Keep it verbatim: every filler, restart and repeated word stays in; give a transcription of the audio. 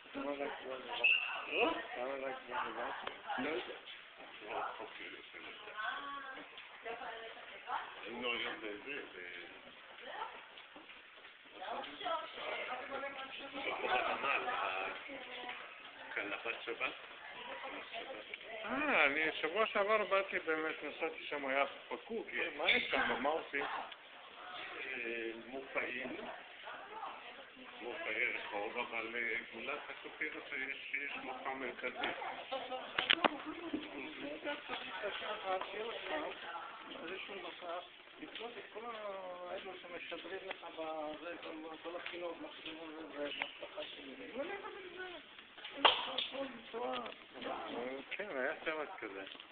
למה רק כבר לבד? למה רק כבר לבד? לא יודע. לא רחוק יפה לבד. היינו היום בזה, כאן לבת שבת? אה, אני שבוע שעבר באתי באמת, נסעתי שם, היה פקוק, מה יש שם? מה עושים? מופעים, מופעי רחוב, אבל גולת הסוכרת שיש מופע מרכזי. איזשהו מסך, לקנות את כל האלו שמשדרים לך בזה, כל החינוך, מקסימום והמשפחה שלי. כן, היה סרט כזה.